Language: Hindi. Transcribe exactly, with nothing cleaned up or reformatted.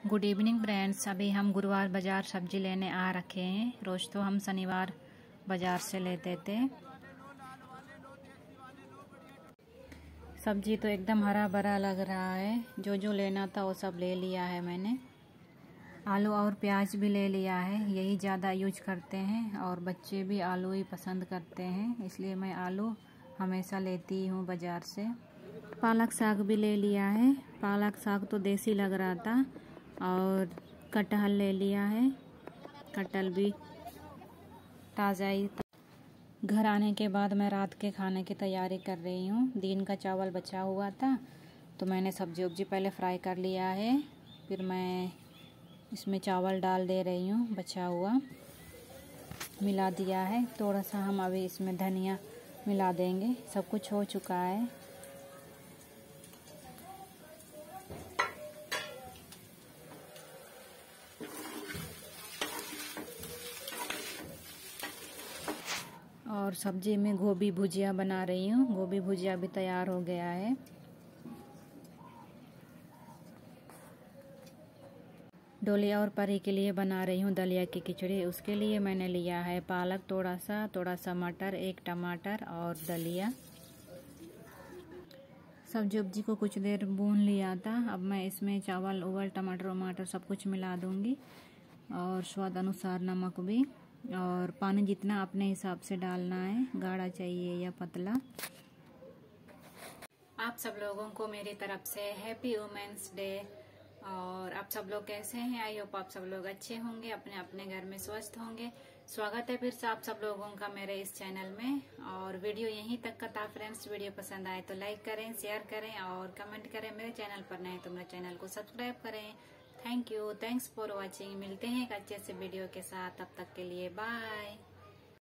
Good evening friends. अभी हम गुरुवार बाज़ार सब्जी लेने आ रखे हैं। रोज़ तो हम शनिवार बाज़ार से लेते थे। सब्जी तो एकदम हरा भरा लग रहा है। जो जो लेना था वो सब ले लिया है मैंने। आलू और प्याज भी ले लिया है, यही ज़्यादा यूज करते हैं और बच्चे भी आलू ही पसंद करते हैं, इसलिए मैं आलू हमेशा लेती हूँ बाज़ार से। पालक साग भी ले लिया है। पालक साग तो देसी लग रहा था। और कटहल ले लिया है, कटहल भी ताज़ा ही था। घर आने के बाद मैं रात के खाने की तैयारी कर रही हूँ। दिन का चावल बचा हुआ था तो मैंने सब्जी उब्जी पहले फ्राई कर लिया है, फिर मैं इसमें चावल डाल दे रही हूँ। बचा हुआ मिला दिया है। थोड़ा सा हम अभी इसमें धनिया मिला देंगे। सब कुछ हो चुका है। और सब्जी में गोभी भुजिया बना रही हूँ। गोभी भुजिया भी तैयार हो गया है। डोली और परी के लिए बना रही हूँ दलिया की खिचड़ी। उसके लिए मैंने लिया है पालक थोड़ा सा, थोड़ा सा मटर, एक टमाटर और दलिया। सब्जी उब्जी को कुछ देर भून लिया था। अब मैं इसमें चावल उबल टमाटर वमाटर सब कुछ मिला दूंगी और स्वाद अनुसार नमक भी, और पानी जितना अपने हिसाब से डालना है, गाढ़ा चाहिए या पतला। आप सब लोगों को मेरी तरफ से हैप्पी वुमेन्स डे। और आप सब लोग कैसे हैं? आई होप आप सब लोग अच्छे होंगे, अपने अपने घर में स्वस्थ होंगे। स्वागत है फिर से आप सब लोगों का मेरे इस चैनल में। और वीडियो यहीं तक का था फ्रेंड्स। वीडियो पसंद आए तो लाइक करें, शेयर करें और कमेंट करें। मेरे चैनल पर नए तो मेरे चैनल को सब्सक्राइब करें। Thank you, thanks for watching. मिलते हैं एक अच्छे से वीडियो के साथ। तब तक के लिए बाय।